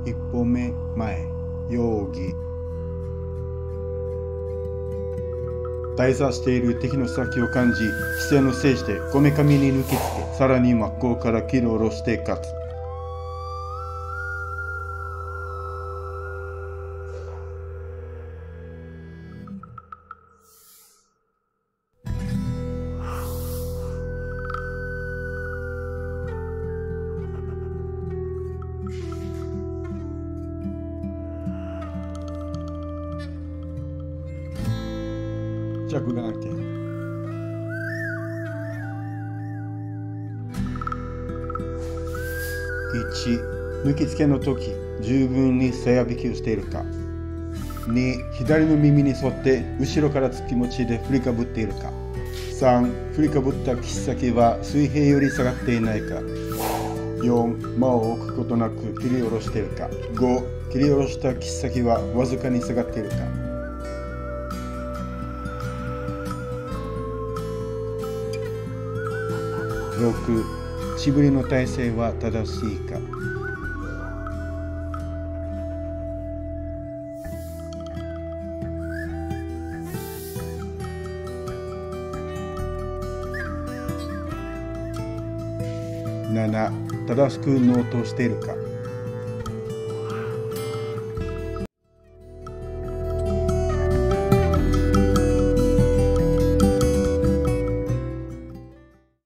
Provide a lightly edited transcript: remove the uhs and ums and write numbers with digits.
一歩目前、容疑。大座している敵の先を感じ、視線を制してこめかみに抜きつけ、さらに真っ向から切り下ろして勝つ。着眼点。1、抜きつけの時、十分に背や引きをしているか。2、左の耳に沿って後ろから突き持ちで振りかぶっているか。3、振りかぶった切っ先は水平より下がっていないか。4、間を置くことなく切り下ろしているか。5、切り下ろした切っ先はわずかに下がっているか。6、血振りの体勢は正しいか。7、正しく納刀しているか。